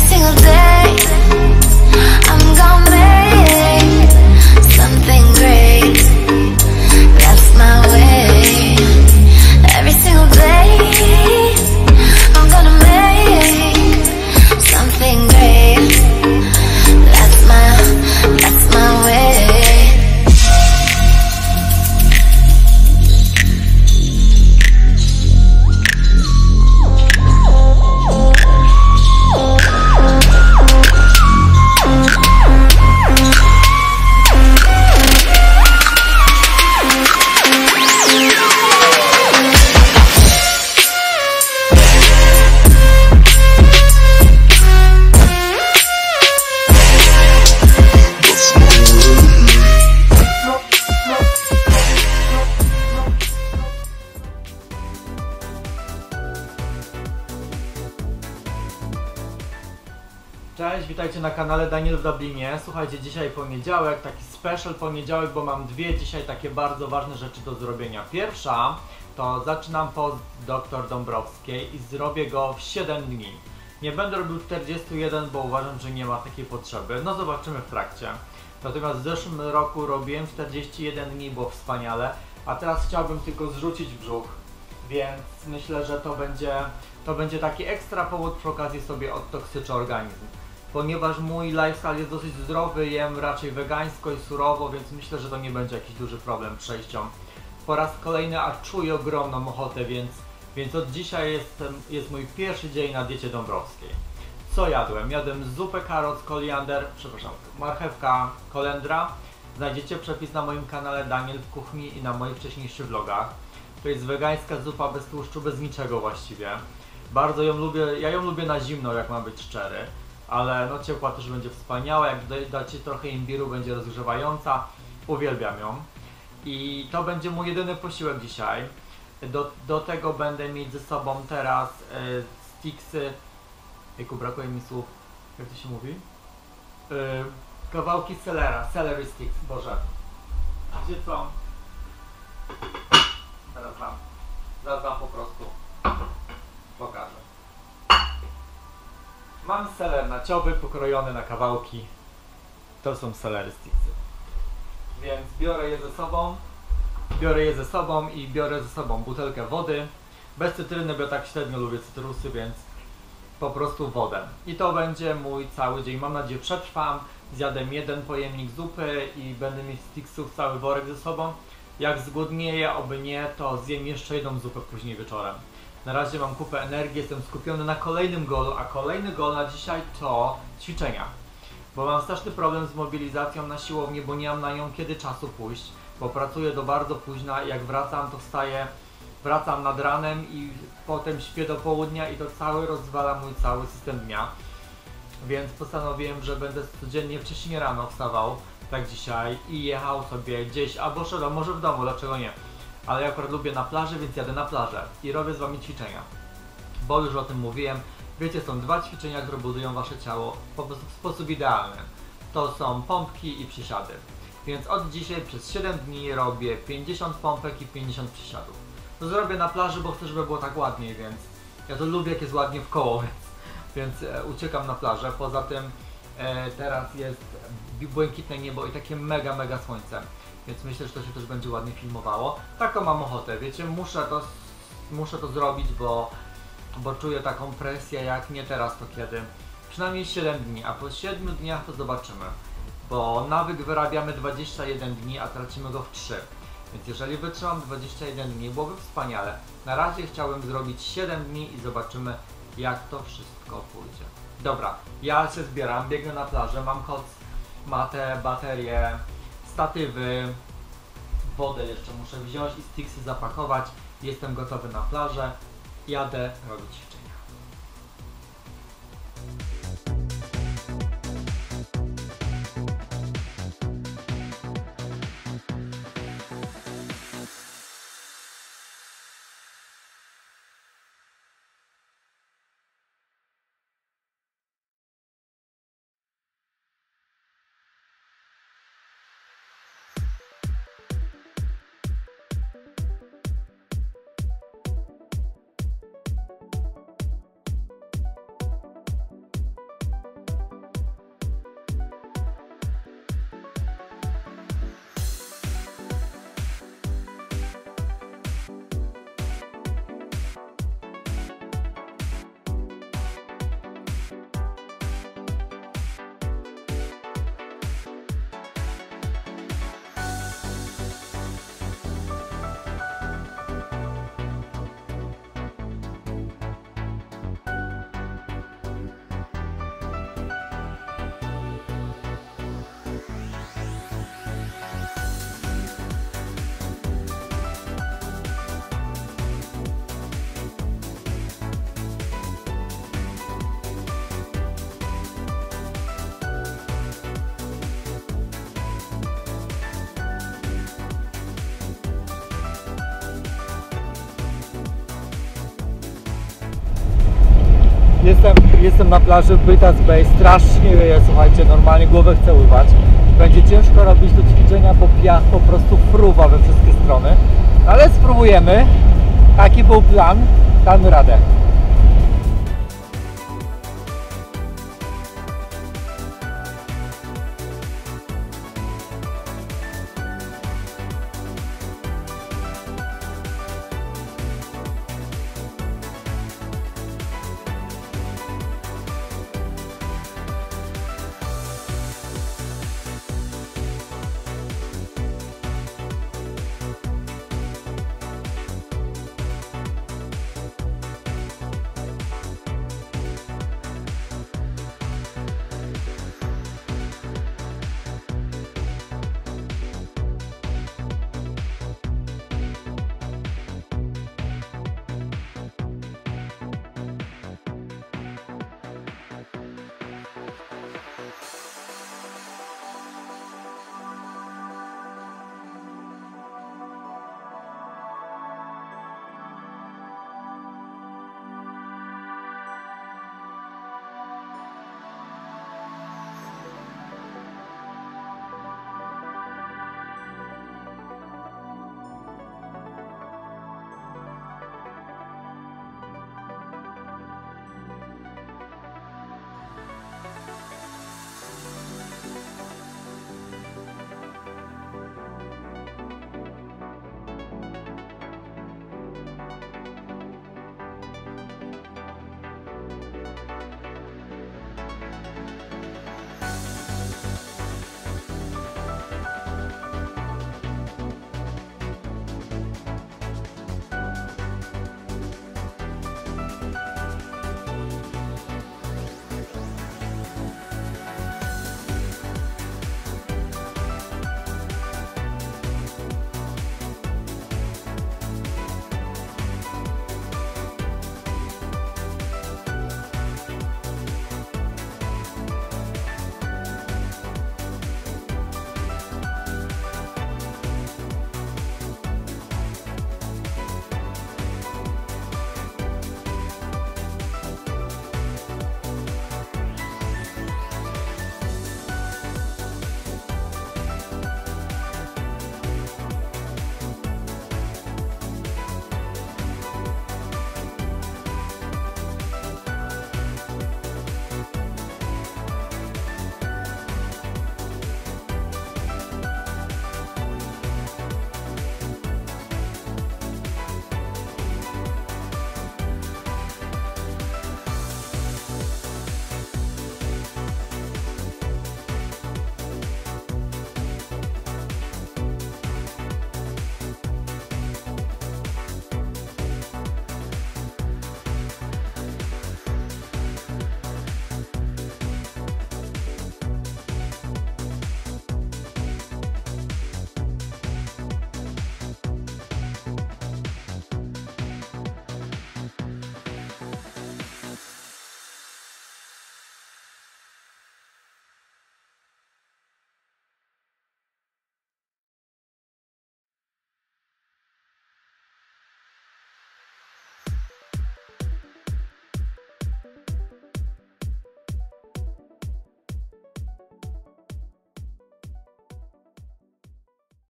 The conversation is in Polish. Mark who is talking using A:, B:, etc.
A: single day I'm gonna make something great. That's my way. Every single day I'm gonna make something great. That's my way.
B: Cześć, witajcie na kanale Daniel w Dublinie. Słuchajcie, dzisiaj poniedziałek, taki special poniedziałek, bo mam dwie dzisiaj takie bardzo ważne rzeczy do zrobienia. Pierwsza to zaczynam post dr Dąbrowskiej i zrobię go w 7 dni. Nie będę robił 41, bo uważam, że nie ma takiej potrzeby. No zobaczymy w trakcie. Natomiast w zeszłym roku robiłem 41 dni, było wspaniale, a teraz chciałbym tylko zrzucić brzuch, więc myślę, że to będzie taki ekstra powód przy okazji sobie odtoksyczę organizm. Ponieważ mój lifestyle jest dosyć zdrowy, jem raczej wegańsko i surowo, więc myślę, że to nie będzie jakiś duży problem przejścią. Po raz kolejny, a czuję ogromną ochotę, więc od dzisiaj jest mój pierwszy dzień na diecie dąbrowskiej. Co jadłem? Jadłem zupę karot, marchewka, kolendra. Znajdziecie przepis na moim kanale Daniel w kuchni i na moich wcześniejszych vlogach. To jest wegańska zupa bez tłuszczu, bez niczego właściwie. Bardzo ją lubię, ja ją lubię na zimno, jak mam być szczery. Ale no ciepła też będzie wspaniała, jak dacie trochę imbiru, będzie rozgrzewająca. Uwielbiam ją. I to będzie mój jedyny posiłek dzisiaj. Do tego będę mieć ze sobą teraz sticksy. Jejku, brakuje mi słów. Jak to się mówi? Kawałki selera, celery sticks, Boże. Gdzie są? Zaraz wam po prostu pokażę. Mam seler naciowy pokrojony na kawałki. To są celery sticksy. Więc biorę je ze sobą i biorę ze sobą butelkę wody. Bez cytryny, bo ja tak średnio lubię cytrusy, więc po prostu wodę. I to będzie mój cały dzień. Mam nadzieję, przetrwam. Zjadę jeden pojemnik zupy i będę mieć sticksów cały worek ze sobą. Jak zgłodnieję, oby nie, to zjem jeszcze jedną zupę później wieczorem. Na razie mam kupę energii, jestem skupiony na kolejnym goalu, a kolejny goal na dzisiaj to ćwiczenia. Bo mam straszny problem z mobilizacją na siłowni, bo nie mam na nią kiedy czasu pójść, bo pracuję do bardzo późna i jak wracam, to wracam nad ranem i potem śpię do południa i to rozwala mój cały system dnia. Więc postanowiłem, że będę codziennie wcześniej rano wstawał, tak dzisiaj, i jechał sobie gdzieś, albo szedł, może w domu, dlaczego nie. Ale ja akurat lubię na plaży, więc jadę na plażę i robię z wami ćwiczenia. Bo już o tym mówiłem. Wiecie, są dwa ćwiczenia, które budują wasze ciało po prostu w sposób idealny. To są pompki i przysiady. Więc od dzisiaj przez 7 dni robię 50 pompek i 50 przysiadów. To zrobię na plaży, bo chcę, żeby było tak ładniej, więc ja to lubię, jak jest ładnie w koło, więc uciekam na plażę. Poza tym teraz jest błękitne niebo i takie mega słońce. Więc myślę, że to się też będzie ładnie filmowało. Taką mam ochotę, wiecie, muszę to zrobić, bo czuję taką presję, jak nie teraz, to kiedy. Przynajmniej 7 dni, a po 7 dniach to zobaczymy. Bo nawyk wyrabiamy 21 dni, a tracimy go w 3. Więc jeżeli wytrzymam 21 dni, byłoby wspaniale. Na razie chciałbym zrobić 7 dni i zobaczymy, jak to wszystko pójdzie. Dobra, ja się zbieram, biegnę na plażę, mam koc, matę, baterię, statywy, wodę jeszcze muszę wziąć i sticksy zapakować. Jestem gotowy na plażę. Jadę robić ćwiczenia. Jestem na plaży Bytas Bay, strasznie wieje, słuchajcie, normalnie głowę chcę ływać. Będzie ciężko robić tu ćwiczenia, bo piach po prostu fruwa we wszystkie strony. Ale spróbujemy, taki był plan, damy radę.